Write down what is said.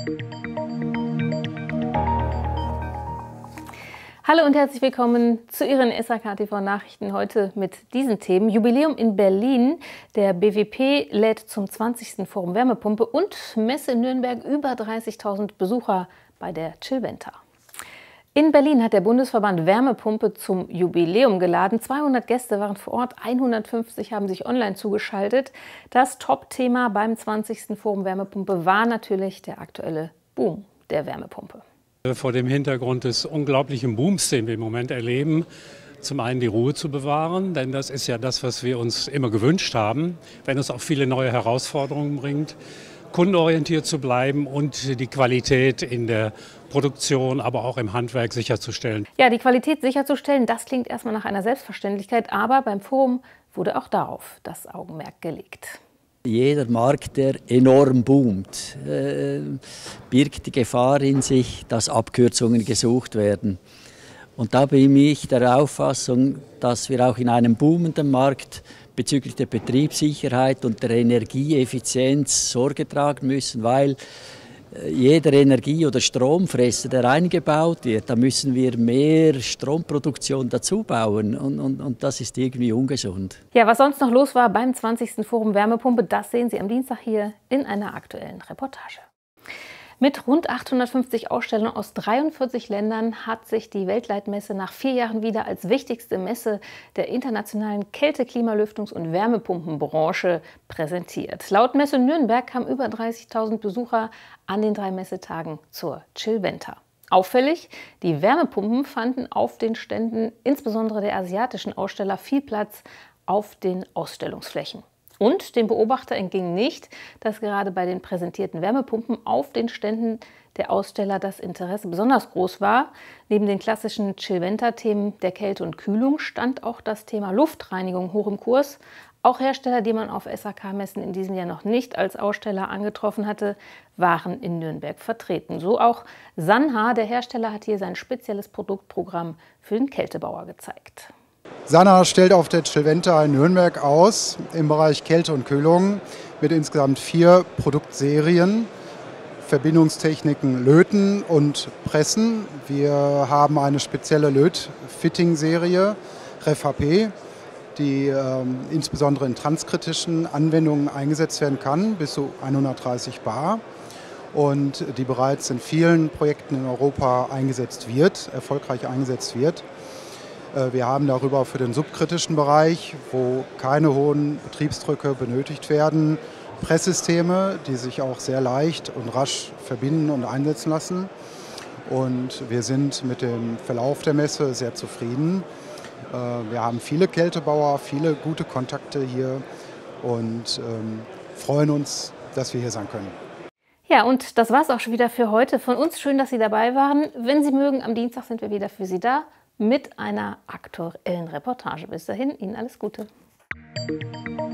Hallo und herzlich willkommen zu Ihren SAK-TV-Nachrichten heute mit diesen Themen. Jubiläum in Berlin, der BWP lädt zum 20. Forum Wärmepumpe und Messe in Nürnberg, über 30.000 Besucher bei der Chillventa. In Berlin hat der Bundesverband Wärmepumpe zum Jubiläum geladen. 200 Gäste waren vor Ort, 150 haben sich online zugeschaltet. Das Top-Thema beim 20. Forum Wärmepumpe war natürlich der aktuelle Boom der Wärmepumpe. Vor dem Hintergrund des unglaublichen Booms, den wir im Moment erleben, zum einen die Ruhe zu bewahren, denn das ist ja das, was wir uns immer gewünscht haben, wenn es auch viele neue Herausforderungen bringt, kundenorientiert zu bleiben und die Qualität in der Produktion, aber auch im Handwerk sicherzustellen. Ja, die Qualität sicherzustellen, das klingt erstmal nach einer Selbstverständlichkeit, aber beim Forum wurde auch darauf das Augenmerk gelegt. Jeder Markt, der enorm boomt, birgt die Gefahr in sich, dass Abkürzungen gesucht werden. Und da bin ich der Auffassung, dass wir auch in einem boomenden Markt bezüglich der Betriebssicherheit und der Energieeffizienz Sorge tragen müssen, weil jeder Energie- oder Stromfresser, der eingebaut wird, da müssen wir mehr Stromproduktion dazu bauen und das ist irgendwie ungesund. Ja, was sonst noch los war beim 20. Forum Wärmepumpe, das sehen Sie am Dienstag hier in einer aktuellen Reportage. Mit rund 850 Ausstellern aus 43 Ländern hat sich die Weltleitmesse nach 4 Jahren wieder als wichtigste Messe der internationalen Kälte-, Klimalüftungs- und Wärmepumpenbranche präsentiert. Laut Messe Nürnberg kamen über 30.000 Besucher an den 3 Messetagen zur Chillventa. Auffällig, die Wärmepumpen fanden auf den Ständen, insbesondere der asiatischen Aussteller, viel Platz auf den Ausstellungsflächen. Und dem Beobachter entging nicht, dass gerade bei den präsentierten Wärmepumpen auf den Ständen der Aussteller das Interesse besonders groß war. Neben den klassischen Chillventa-Themen der Kälte und Kühlung stand auch das Thema Luftreinigung hoch im Kurs. Auch Hersteller, die man auf SAK-Messen in diesem Jahr noch nicht als Aussteller angetroffen hatte, waren in Nürnberg vertreten. So auch Sanha, der Hersteller, hat hier sein spezielles Produktprogramm für den Kältebauer gezeigt. Sanha stellt auf der Chillventa in Nürnberg aus im Bereich Kälte und Kühlung mit insgesamt 4 Produktserien, Verbindungstechniken Löten und Pressen. Wir haben eine spezielle Löt-Fitting-Serie, RefHP, die insbesondere in transkritischen Anwendungen eingesetzt werden kann, bis zu 130 bar. Und die bereits in vielen Projekten in Europa erfolgreich eingesetzt wird. Wir haben darüber für den subkritischen Bereich, wo keine hohen Betriebsdrücke benötigt werden, Presssysteme, die sich auch sehr leicht und rasch verbinden und einsetzen lassen. Und wir sind mit dem Verlauf der Messe sehr zufrieden. Wir haben viele Kältebauer, viele gute Kontakte hier und freuen uns, dass wir hier sein können. Ja, und das war es auch schon wieder für heute. Von uns schön, dass Sie dabei waren. Wenn Sie mögen, am Dienstag sind wir wieder für Sie da mit einer aktuellen Reportage. Bis dahin, Ihnen alles Gute.